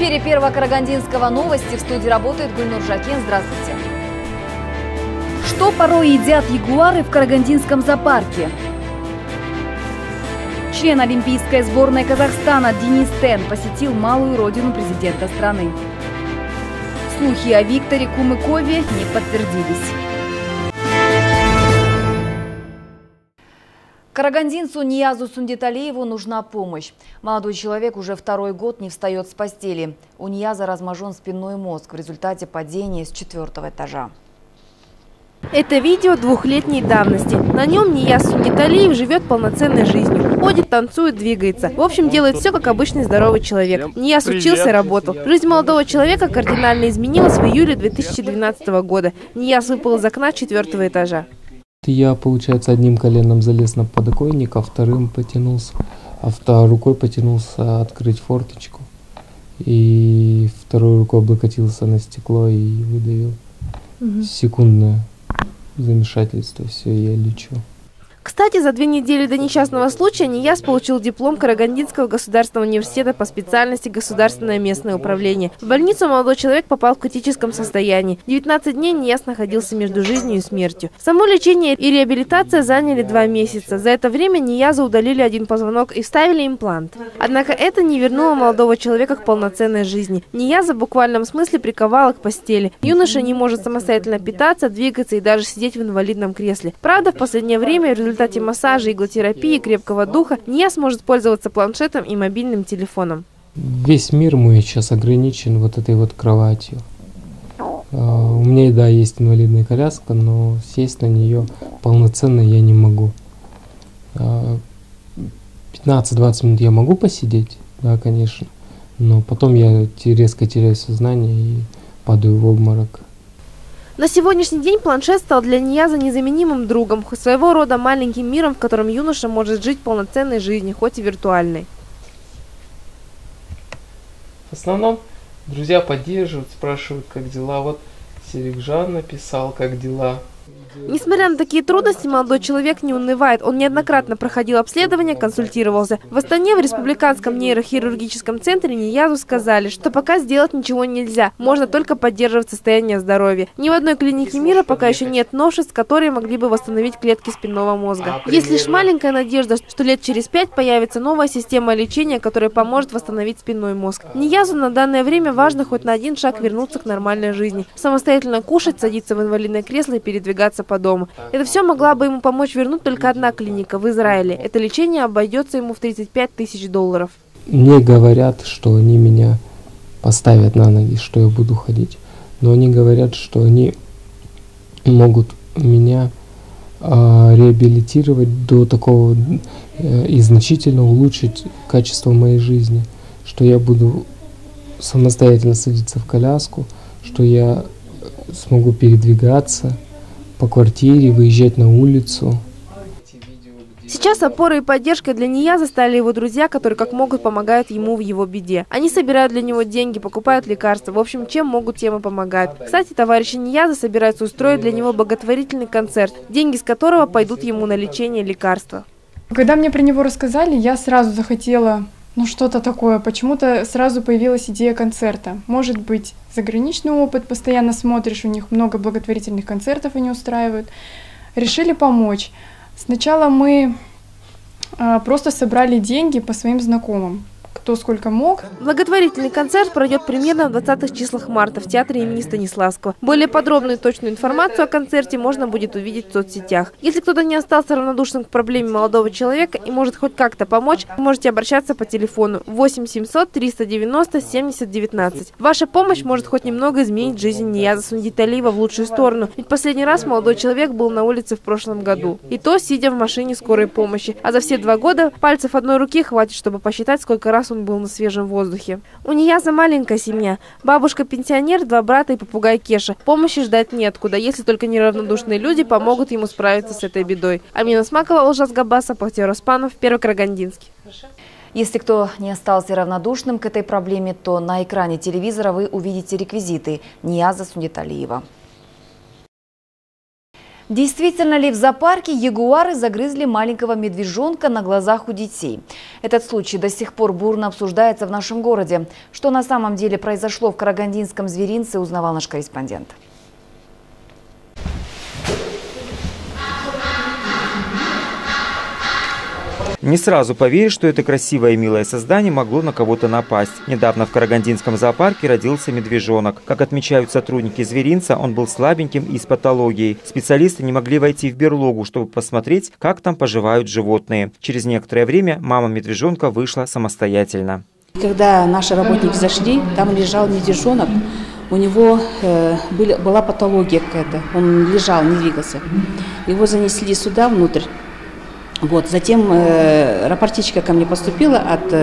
эфире Первого Карагандинского новости. В студии работает Гульнур Жакин. Здравствуйте. Что порой едят ягуары в Карагандинском зоопарке? Член олимпийской сборной Казахстана Денис Тен посетил малую родину президента страны. Слухи о Викторе Кумыкове не подтвердились. Карагандинцу Ниязу Сундиталиеву нужна помощь. Молодой человек уже второй год не встает с постели. У Нияза разможжен спинной мозг в результате падения с 4-го этажа. Это видео двухлетней давности. На нем Нияз Сундиталиев живет полноценной жизнью. Ходит, танцует, двигается. В общем, делает все, как обычный здоровый человек. Нияз учился и работал. Жизнь молодого человека кардинально изменилась в июле 2012 года. Нияз выпал из окна 4-го этажа. Я, получается, одним коленом залез на подоконник, а вторым потянулся, рукой потянулся открыть форточку. И второй рукой облокотился на стекло и выдавил. Секундное замешательство, все, я лечу. Кстати, за 2 недели до несчастного случая Нияз получил диплом Карагандинского государственного университета по специальности государственное местное управление. В больницу молодой человек попал в критическом состоянии. 19 дней Нияз находился между жизнью и смертью. Само лечение и реабилитация заняли 2 месяца. За это время Ниязу удалили 1 позвонок и вставили имплант. Однако это не вернуло молодого человека к полноценной жизни. Нияза в буквальном смысле приковало к постели. Юноша не может самостоятельно питаться, двигаться и даже сидеть в инвалидном кресле. Правда, в последнее время в результате массажа, иглотерапии, крепкого духа Нияз может пользоваться планшетом и мобильным телефоном. Весь мир мой сейчас ограничен вот этой вот кроватью. У меня, да, есть инвалидная коляска, но сесть на нее полноценно я не могу. 15-20 минут я могу посидеть, да, конечно, но потом я резко теряю сознание и падаю в обморок. На сегодняшний день планшет стал для Нияза незаменимым другом, своего рода маленьким миром, в котором юноша может жить полноценной жизнью, хоть и виртуальной. В основном друзья поддерживают, спрашивают, как дела. Вот Серикжан написал, как дела. Несмотря на такие трудности, молодой человек не унывает. Он неоднократно проходил обследование, консультировался. В Астане, в Республиканском нейрохирургическом центре Ниязу сказали, что пока сделать ничего нельзя, можно только поддерживать состояние здоровья. Ни в одной клинике мира пока еще нет новшеств, которые могли бы восстановить клетки спинного мозга. Есть лишь маленькая надежда, что лет через 5 появится новая система лечения, которая поможет восстановить спинной мозг. Ниязу на данное время важно хоть на 1 шаг вернуться к нормальной жизни. Самостоятельно кушать, садиться в инвалидное кресло и передвигаться по дому. Это все могла бы ему помочь вернуть только одна клиника в Израиле. Это лечение обойдется ему в $35 000. Мне говорят, что они меня поставят на ноги, что я буду ходить. Но они говорят, что они могут меня реабилитировать до такого и значительно улучшить качество моей жизни. Что я буду самостоятельно садиться в коляску, что я смогу передвигаться по квартире, выезжать на улицу. Сейчас опорой и поддержкой для Нияза стали его друзья, которые как могут помогают ему в его беде. Они собирают для него деньги, покупают лекарства. В общем, чем могут, тем и помогают. Кстати, товарищи Нияза собираются устроить для него благотворительный концерт, деньги с которого пойдут ему на лечение и лекарства. Когда мне про него рассказали, я сразу захотела, что-то такое. Почему-то сразу появилась идея концерта. Может быть, заграничный опыт, постоянно смотришь, у них много благотворительных концертов они устраивают. Решили помочь. Сначала мы просто собрали деньги по своим знакомым, кто сколько мог. Благотворительный концерт пройдет примерно в 20-х числах марта в театре имени Станиславского. Более подробную и точную информацию о концерте можно будет увидеть в соцсетях. Если кто-то не остался равнодушным к проблеме молодого человека и может хоть как-то помочь, вы можете обращаться по телефону 8 700 390 70 19. Ваша помощь может хоть немного изменить жизнь Нияза Сундиталиева в лучшую сторону. Ведь последний раз молодой человек был на улице в прошлом году. И то, сидя в машине скорой помощи. А за все 2 года пальцев одной руки хватит, чтобы посчитать, сколько раз он был на свежем воздухе. У Нияза маленькая семья. Бабушка-пенсионер, 2 брата и попугай Кеша. Помощи ждать неоткуда, если только неравнодушные люди помогут ему справиться с этой бедой. Амина Смакова, Олжас Габасов, Пахтер Оспанов, Первый Карагандинский. Если кто не остался равнодушным к этой проблеме, то на экране телевизора вы увидите реквизиты Нияза Сундиталиева. Действительно ли в зоопарке ягуары загрызли маленького медвежонка на глазах у детей? Этот случай до сих пор бурно обсуждается в нашем городе. Что на самом деле произошло в карагандинском зверинце, узнавал наш корреспондент. Не сразу поверишь, что это красивое и милое создание могло на кого-то напасть. Недавно в карагандинском зоопарке родился медвежонок. Как отмечают сотрудники зверинца, он был слабеньким и с патологией. Специалисты не могли войти в берлогу, чтобы посмотреть, как там поживают животные. Через некоторое время мама медвежонка вышла самостоятельно. Когда наши работники зашли, там лежал медвежонок. У него была патология какая-то. Он лежал, не двигался. Его занесли сюда, внутрь. Вот. Затем рапортичка ко мне поступила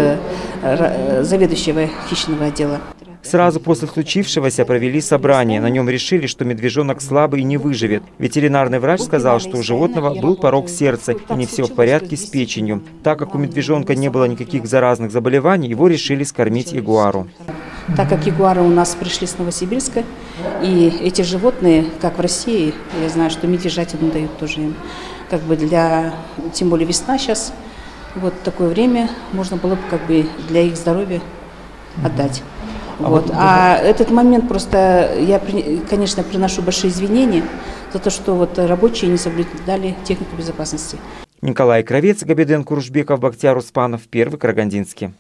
от заведующего хищного отдела. Сразу после случившегося провели собрание. На нем решили, что медвежонок слабый и не выживет. Ветеринарный врач сказал, что у животного был порок сердца и не все в порядке с печенью. Так как у медвежонка не было никаких заразных заболеваний, его решили скормить ягуару. Так как ягуары у нас пришли с Новосибирска, и эти животные, как в России, я знаю, что медвежатину дают тоже им, как бы тем более весна сейчас, вот такое время можно было бы как бы для их здоровья отдать. А этот момент просто, я, конечно, приношу большие извинения за то, что вот рабочие не соблюдали технику безопасности. Николай Кравец, Габиден Курушбеков, Бахтияр Успанов, Первый Карагандинский.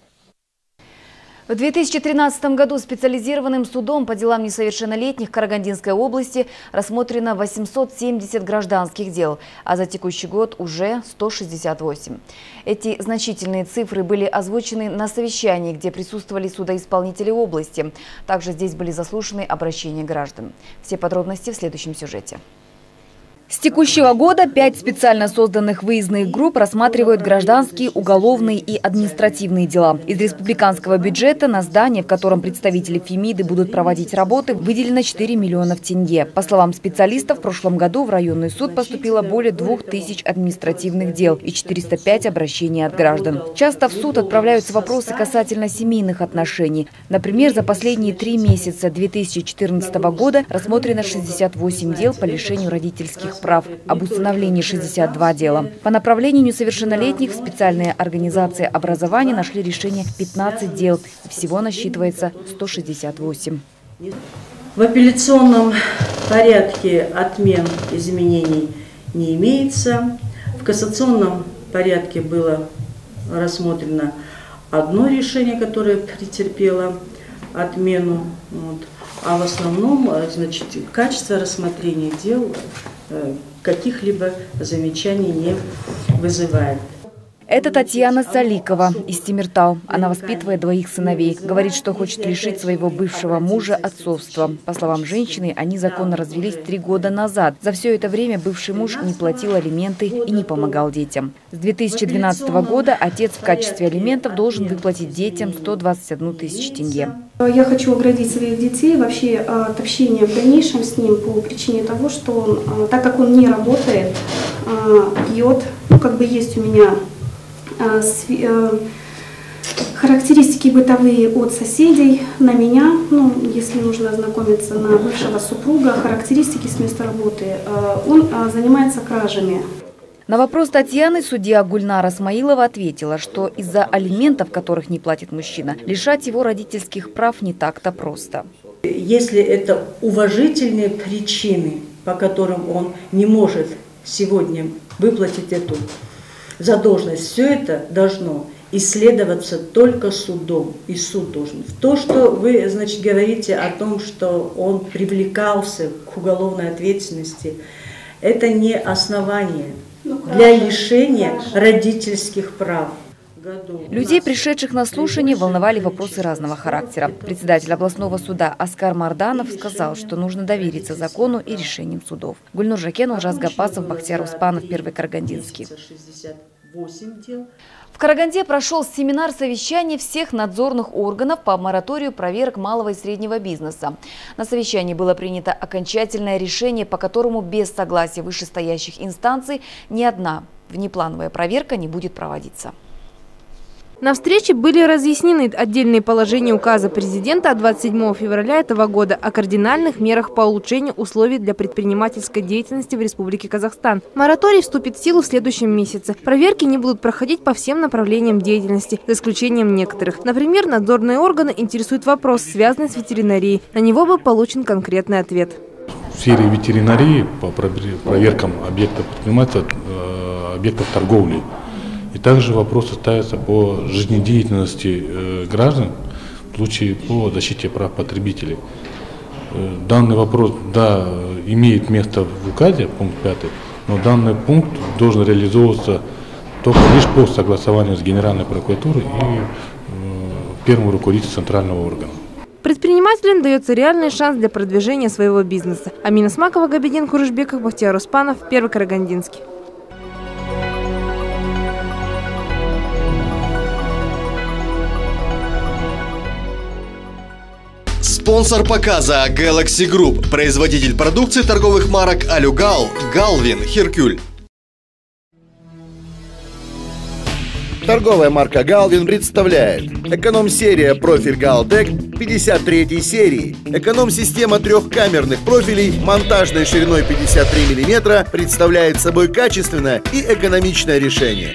В 2013 году специализированным судом по делам несовершеннолетних Карагандинской области рассмотрено 870 гражданских дел, а за текущий год уже 168. Эти значительные цифры были озвучены на совещании, где присутствовали судоисполнители области. Также здесь были заслушаны обращения граждан. Все подробности в следующем сюжете. С текущего года 5 специально созданных выездных групп рассматривают гражданские, уголовные и административные дела. Из республиканского бюджета на здание, в котором представители Фемиды будут проводить работы, выделено 4 миллионов тенге. По словам специалистов, в прошлом году в районный суд поступило более 2000 административных дел и 405 обращений от граждан. Часто в суд отправляются вопросы касательно семейных отношений. Например, за последние 3 месяца 2014 года рассмотрено 68 дел по лишению родительских прав, об усыновлении 62 дела. По направлению несовершеннолетних в специальные организации образования нашли решение 15 дел. Всего насчитывается 168. В апелляционном порядке отмен изменений не имеется. В кассационном порядке было рассмотрено одно решение, которое претерпело отмену. А в основном, значит, качество рассмотрения дел каких-либо замечаний не вызывает. Это Татьяна Саликова из Темиртау. Она воспитывает 2 сыновей. Говорит, что хочет лишить своего бывшего мужа отцовства. По словам женщины, они законно развелись 3 года назад. За все это время бывший муж не платил алименты и не помогал детям. С 2012 года отец в качестве алиментов должен выплатить детям 121 тысячу тенге. Я хочу оградить своих детей вообще от общения в дальнейшем с ним по причине того, что он, так как он не работает, пьет, как бы есть у меня характеристики бытовые от соседей на меня, если нужно ознакомиться, на бывшего супруга, характеристики с места работы. Он занимается кражами. На вопрос Татьяны судья Гульнара Смаилова ответила, что из-за алиментов, которых не платит мужчина, лишать его родительских прав не так-то просто. Если это уважительные причины, по которым он не может сегодня выплатить эту задолженность, все это должно исследоваться только судом, и суд должен. То, что вы, значит, говорите о том, что он привлекался к уголовной ответственности, это не основание для лишения родительских прав. Людей, пришедших на слушание, волновали вопросы разного характера. Председатель областного суда Аскар Марданов сказал, что нужно довериться закону и решениям судов. Гульнур Жакенова, Ужас Гапасов, Бахтияр Успанов, Первый Карагандинский. В Караганде прошел семинар совещания всех надзорных органов по мораторию проверок малого и среднего бизнеса. На совещании было принято окончательное решение, по которому без согласия вышестоящих инстанций ни одна внеплановая проверка не будет проводиться. На встрече были разъяснены отдельные положения указа президента от 27 февраля этого года о кардинальных мерах по улучшению условий для предпринимательской деятельности в Республике Казахстан. Мораторий вступит в силу в следующем месяце. Проверки не будут проходить по всем направлениям деятельности, за исключением некоторых. Например, надзорные органы интересует вопрос, связанный с ветеринарией. На него был получен конкретный ответ. В сфере ветеринарии по проверкам объектов предпринимательства, объектов торговли. И также вопросы ставятся по жизнедеятельности граждан в случае по защите прав потребителей. Данный вопрос, да, имеет место в указе, пункт 5, но данный пункт должен реализовываться только лишь по согласованию с Генеральной прокуратурой и первым руководителем центрального органа. Предпринимателям дается реальный шанс для продвижения своего бизнеса. Амина Смакова, Габидин Курышбеков, Бахтияр Успанов, Первый Карагандинский. Спонсор показа Galaxy Group, производитель продукции торговых марок Алюгал, Галвин, Херкюль. Торговая марка Галвин представляет эконом-серия профиль Галтек 53 серии. Эконом-система трехкамерных профилей монтажной шириной 53 мм представляет собой качественное и экономичное решение.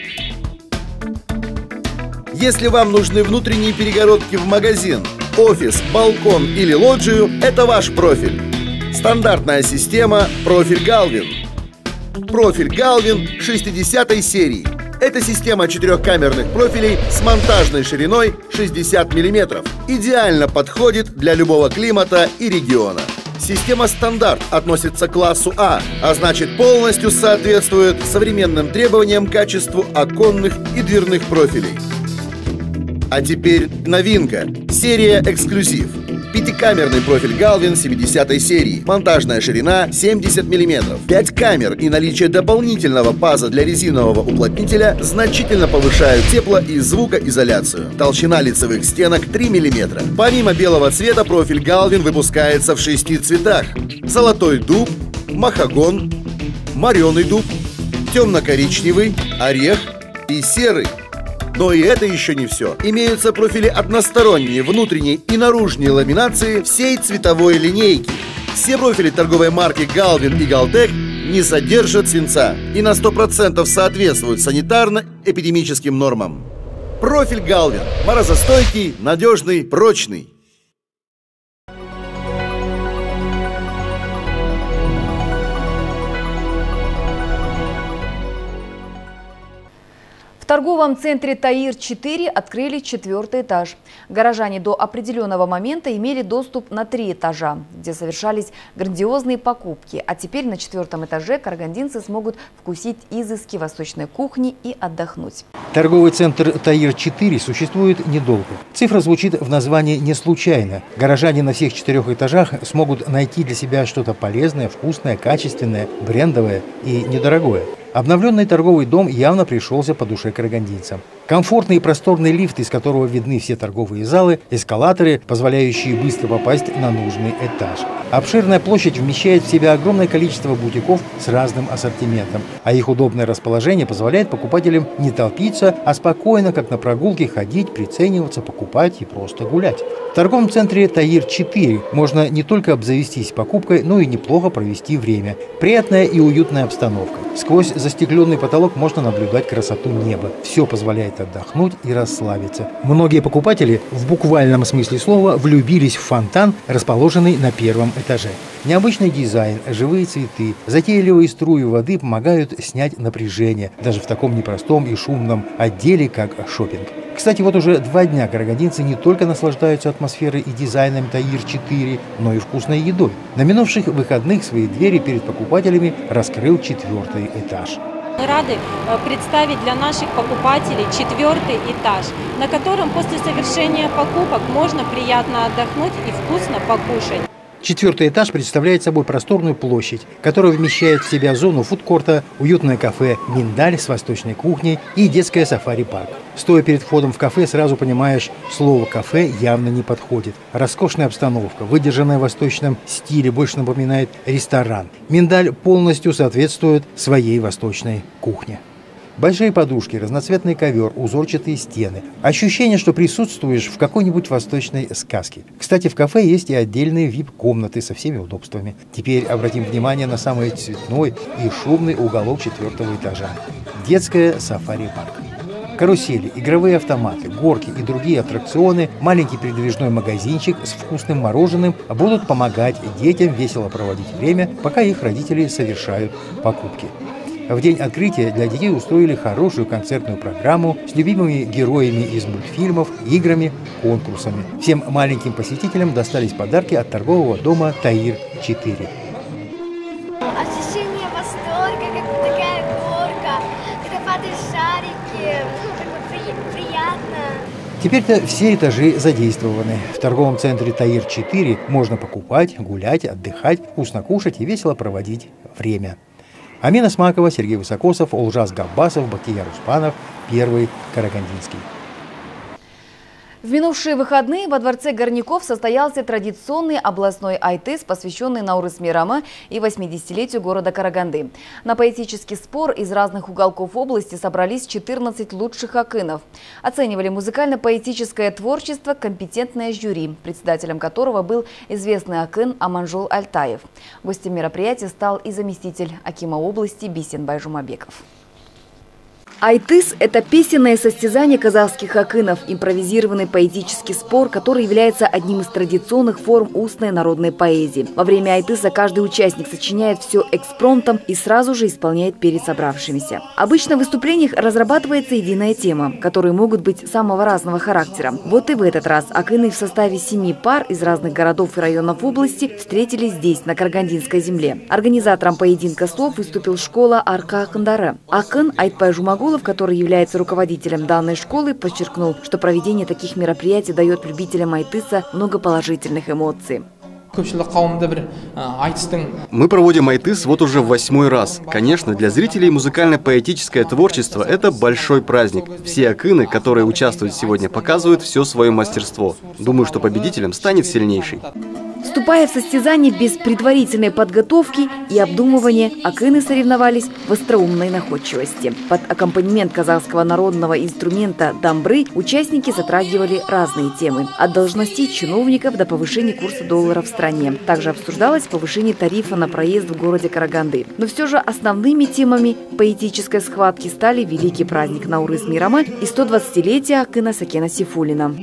Если вам нужны внутренние перегородки в магазин, офис, балкон или лоджию, это ваш профиль. Стандартная система профиль Галвин. Профиль Галвин 60 серии. Это система четырехкамерных профилей с монтажной шириной 60 мм. Идеально подходит для любого климата и региона. Система стандарт относится к классу А, а значит полностью соответствует современным требованиям к качеству оконных и дверных профилей. А теперь новинка. Серия «Эксклюзив». Пятикамерный профиль Галвин 70 серии. Монтажная ширина 70 мм. 5 камер и наличие дополнительного паза для резинового уплотнителя значительно повышают тепло- и звукоизоляцию. Толщина лицевых стенок 3 мм. Помимо белого цвета, профиль Галвин выпускается в 6 цветах. Золотой дуб, махагон, мореный дуб, темно-коричневый, орех и серый. Но и это еще не все. Имеются профили односторонние, внутренней и наружной ламинации всей цветовой линейки. Все профили торговой марки Галвин и Галтек не содержат свинца и на 100% соответствуют санитарно-эпидемическим нормам. Профиль Галвин. Морозостойкий, надежный, прочный. В торговом центре «Таир-4» открыли 4-й этаж. Горожане до определенного момента имели доступ на 3 этажа, где совершались грандиозные покупки. А теперь на 4-м этаже карагандинцы смогут вкусить изыски восточной кухни и отдохнуть. Торговый центр «Таир-4» существует недолго. Цифра звучит в названии не случайно. Горожане на всех 4 этажах смогут найти для себя что-то полезное, вкусное, качественное, брендовое и недорогое. Обновленный торговый дом явно пришелся по душе карагандинцам. Комфортный и просторный лифт, из которого видны все торговые залы, эскалаторы, позволяющие быстро попасть на нужный этаж. Обширная площадь вмещает в себя огромное количество бутиков с разным ассортиментом, а их удобное расположение позволяет покупателям не толпиться, а спокойно, как на прогулке, ходить, прицениваться, покупать и просто гулять. В торговом центре «Таир-4» можно не только обзавестись покупкой, но и неплохо провести время. Приятная и уютная обстановка. Сквозь застекленный потолок можно наблюдать красоту неба. Все позволяет отдохнуть и расслабиться. Многие покупатели в буквальном смысле слова влюбились в фонтан, расположенный на 1-м этаже. Необычный дизайн, живые цветы, затейливые струи воды помогают снять напряжение, даже в таком непростом и шумном отделе, как шопинг. Кстати, вот уже 2 дня карагандинцы не только наслаждаются атмосферой и дизайном «Таир-4», но и вкусной едой. На минувших выходных свои двери перед покупателями раскрыл 4-й этаж. Мы рады представить для наших покупателей 4-й этаж, на котором после совершения покупок можно приятно отдохнуть и вкусно покушать. 4-й этаж представляет собой просторную площадь, которая вмещает в себя зону фудкорта, уютное кафе «Миндаль» с восточной кухней и детское сафари-парк. Стоя перед входом в кафе, сразу понимаешь, слово «кафе» явно не подходит. Роскошная обстановка, выдержанная в восточном стиле, больше напоминает ресторан. «Миндаль» полностью соответствует своей восточной кухне. Большие подушки, разноцветный ковер, узорчатые стены. Ощущение, что присутствуешь в какой-нибудь восточной сказке. Кстати, в кафе есть и отдельные VIP-комнаты со всеми удобствами. Теперь обратим внимание на самый цветной и шумный уголок 4-го этажа. Детская сафари-парк. Карусели, игровые автоматы, горки и другие аттракционы, маленький передвижной магазинчик с вкусным мороженым будут помогать детям весело проводить время, пока их родители совершают покупки. В день открытия для детей устроили хорошую концертную программу с любимыми героями из мультфильмов, играми, конкурсами. Всем маленьким посетителям достались подарки от торгового дома «Таир-4». Ощущение восторга, как такая горка, когда падают шарики, приятно. Теперь-то все этажи задействованы. В торговом центре «Таир-4» можно покупать, гулять, отдыхать, вкусно кушать и весело проводить время. Амина Смакова, Сергей Высокосов, Олжас Габбасов, Бахтияр Успанов, Первый Карагандинский. В минувшие выходные во дворце Горняков состоялся традиционный областной айтыс, посвященный Наурыз-Мейрамы и 80-летию города Караганды. На поэтический спор из разных уголков области собрались 14 лучших акынов. Оценивали музыкально-поэтическое творчество компетентное жюри, председателем которого был известный акын Аманжол Альтаев. Гостем мероприятия стал и заместитель акима области Бисенбай Жумабеков. Айтыс – это песенное состязание казахских акынов, импровизированный поэтический спор, который является одним из традиционных форм устной народной поэзии. Во время айтыса каждый участник сочиняет все экспромтом и сразу же исполняет перед собравшимися. Обычно в выступлениях разрабатывается единая тема, которые могут быть самого разного характера. Вот и в этот раз акыны в составе 7 пар из разных городов и районов области встретились здесь, на Карагандинской земле. Организатором поединка слов выступил школа Арка Акындары. Акын Айтбай Жумагулов, который является руководителем данной школы, подчеркнул, что проведение таких мероприятий дает любителям айтыса много положительных эмоций. Мы проводим айтыс вот уже в 8-й раз. Конечно, для зрителей музыкально-поэтическое творчество – это большой праздник. Все акыны, которые участвуют сегодня, показывают все свое мастерство. Думаю, что победителем станет сильнейший. Вступая в состязание без предварительной подготовки и обдумывания, акыны соревновались в остроумной находчивости. Под аккомпанемент казахского народного инструмента дамбры участники затрагивали разные темы. От должностей чиновников до повышения курса доллара в стране. Также обсуждалось повышение тарифа на проезд в городе Караганды. Но все же основными темами поэтической схватки стали великий праздник Наурыз-Мейрамы и 120-летие акына Сакена Сейфуллина.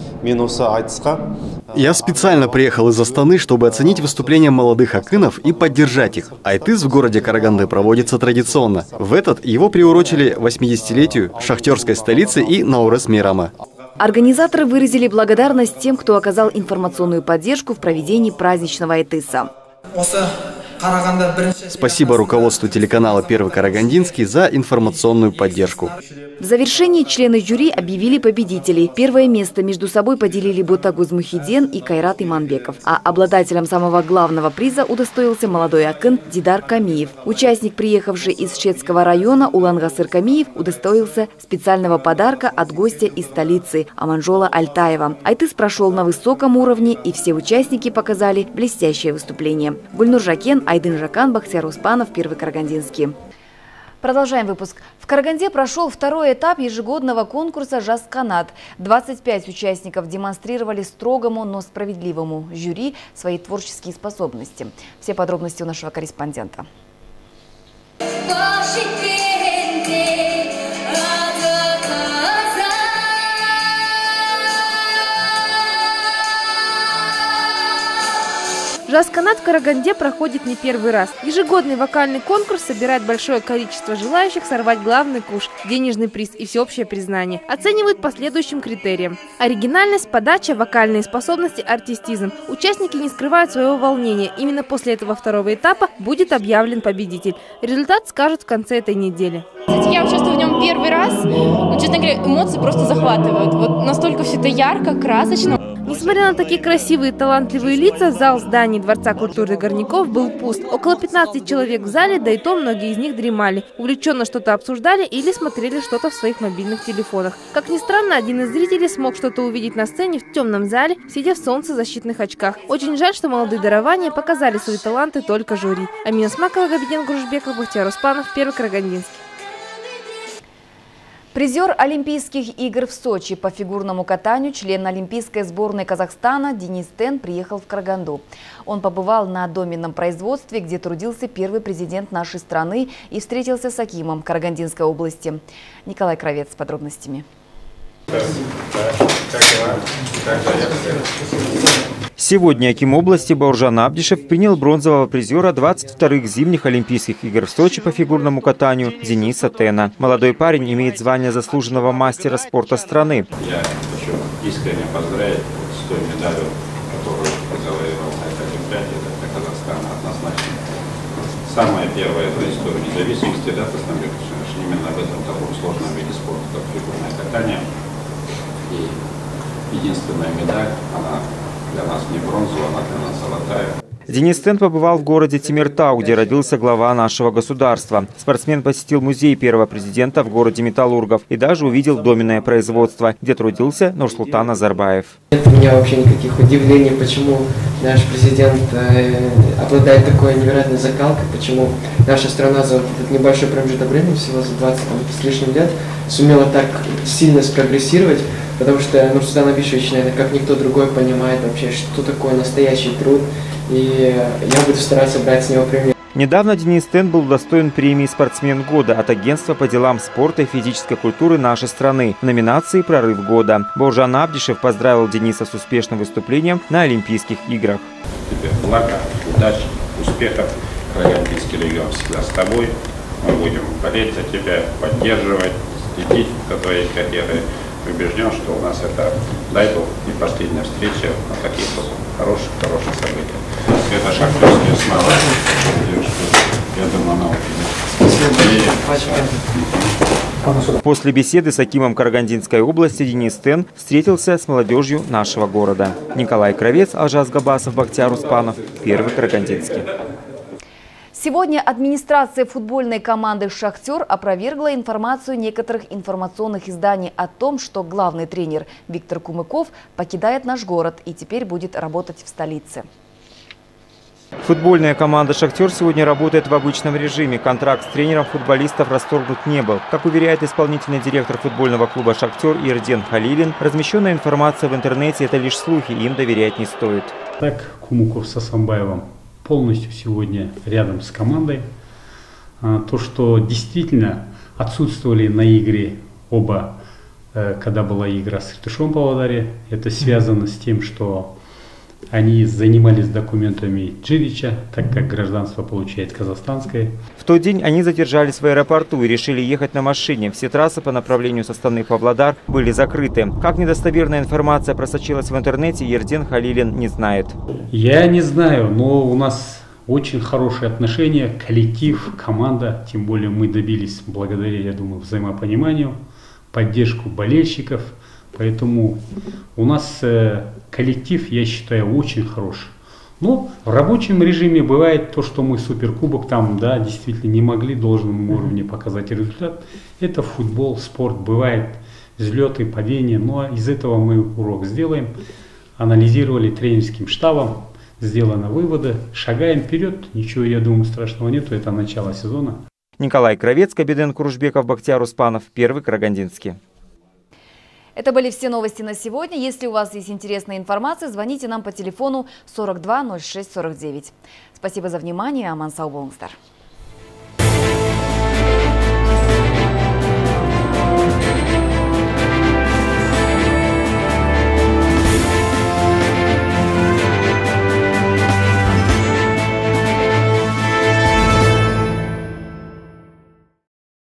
Я специально приехал из Астаны, чтобы оценить выступления молодых акынов и поддержать их. Айтыс в городе Караганды проводится традиционно. В этот его приурочили 80-летию шахтерской столицы и Наурыз-Мейрамы. Организаторы выразили благодарность тем, кто оказал информационную поддержку в проведении праздничного айтыса. Спасибо руководству телеканала «Первый Карагандинский» за информационную поддержку. В завершении члены жюри объявили победителей. Первое место между собой поделили Ботагуз Мухиден и Кайрат Иманбеков. А обладателем самого главного приза удостоился молодой акын Дидар Камиев. Участник, приехавший из Шетского района, Улан-Гасыр Камиев, удостоился специального подарка от гостя из столицы Аманжола Альтаева. Айтыс прошел на высоком уровне, и все участники показали блестящее выступление. Гульнур Жакен, Айдын Жакан, Бахтияр Успанов, Первый Карагандинский. Продолжаем выпуск. В Караганде прошел второй этап ежегодного конкурса «Жас-Канат». 25 участников демонстрировали строгому, но справедливому жюри свои творческие способности. Все подробности у нашего корреспондента. Жас-Канат в Караганде проходит не первый раз. Ежегодный вокальный конкурс собирает большое количество желающих сорвать главный куш, денежный приз и всеобщее признание. Оценивают по следующим критериям: оригинальность, подача, вокальные способности, артистизм. Участники не скрывают своего волнения. Именно после этого второго этапа будет объявлен победитель. Результат скажут в конце этой недели. Я участвую в нем первый раз. Честно говоря, эмоции просто захватывают. Вот настолько все это ярко, красочно. Несмотря на такие красивые и талантливые лица, зал зданий Дворца культуры Горняков был пуст. Около 15 человек в зале, да и то многие из них дремали. Увлеченно что-то обсуждали или смотрели что-то в своих мобильных телефонах. Как ни странно, один из зрителей смог что-то увидеть на сцене в темном зале, сидя в солнцезащитных очках. Очень жаль, что молодые дарования показали свои таланты только жюри. Амина Смакова, Габиден Грушбеков, Бахтияр Успанов, Первый Карагандинский. Призер Олимпийских игр в Сочи по фигурному катанию, член Олимпийской сборной Казахстана Денис Тен приехал в Караганду. Он побывал на доменном производстве, где трудился первый президент нашей страны, и встретился с акимом Карагандинской области. Николай Кравец с подробностями. Сегодня аким области Бауыржан Абдишев принял бронзового призера 22-х зимних Олимпийских игр в Сочи по фигурному катанию Дениса Тена. Молодой парень имеет звание заслуженного мастера спорта страны. Я хочу искренне поздравить с той медалью, которую завоевал на этой Олимпиаде для Казахстана, однозначно. Самая первая за историю независимости, да, именно в этом таком сложном виде спорта, как фигурное катание. И единственная медаль, она для нас не бронзовая, она для нас золотая. Денис Тен побывал в городе Темиртау, где родился глава нашего государства. Спортсмен посетил музей первого президента в городе Металлургов и даже увидел доменное производство, где трудился Нурсултан Назарбаев. Нет у меня вообще никаких удивлений, почему наш президент обладает такой невероятной закалкой, почему наша страна за этот небольшой промежуток времени, всего за 20 с лишним лет, сумела так сильно спрогрессировать, потому что Нурсултан Абишевич, наверное, как никто другой понимает вообще, что такое настоящий труд, и я буду стараться брать с него пример. Недавно Денис Тен был удостоен премии «Спортсмен года» от Агентства по делам спорта и физической культуры нашей страны в номинации «Прорыв года». Бауыржан Абдишев поздравил Дениса с успешным выступлением на Олимпийских играх. Тебе блага, удачи, успехов. Олимпийский регион всегда с тобой. Мы будем болеть за тебя, поддерживать, следить за твоей карьерой. Убежден, что у нас это, дай Бог, не последняя встреча на таких вот хороших событиях. Это шахтерские слова. Я думаю, она очень. После беседы с акимом Карагандинской области Денис Тен встретился с молодежью нашего города. Николай Кравец, Алжас Габасов, Бахтияр Успанов, Первый Карагандинский. Сегодня администрация футбольной команды «Шахтер» опровергла информацию некоторых информационных изданий о том, что главный тренер Виктор Кумыков покидает наш город и теперь будет работать в столице. Футбольная команда «Шахтер» сегодня работает в обычном режиме. Контракт с тренером футболистов расторгнут не был. Как уверяет исполнительный директор футбольного клуба «Шахтер» Ерден Халилин, размещенная информация в интернете – это лишь слухи, им доверять не стоит. Так, Кумыков с Асамбаевым полностью сегодня рядом с командой. То, что действительно отсутствовали на игре оба, когда была игра с Иртышом в Павлодаре, это связано с тем, что они занимались документами Джидича, так как гражданство получает казахстанское. В тот день они задержались в аэропорту и решили ехать на машине. Все трассы по направлению со стороны Павлодар были закрыты. Как недостоверная информация просочилась в интернете, Ерден Халилин не знает. Я не знаю, но у нас очень хорошие отношения, коллектив, команда. Тем более мы добились благодаря, я думаю, взаимопониманию, поддержку болельщиков. Поэтому у нас коллектив, я считаю, очень хороший. Но в рабочем режиме бывает то, что мы суперкубок там, да, действительно не могли в должном уровне показать результат. Это футбол, спорт, бывает взлеты, падения, но из этого мы урок сделаем. Анализировали тренерским штабом, сделаны выводы, шагаем вперед, ничего, я думаю, страшного нету, это начало сезона. Николай Кравец, Кабиден Курушбеков, Бахтияр Успанов, Первый Карагандинский. Это были все новости на сегодня. Если у вас есть интересная информация, звоните нам по телефону 42 06 49. Спасибо за внимание. Аман сау болыңыздар.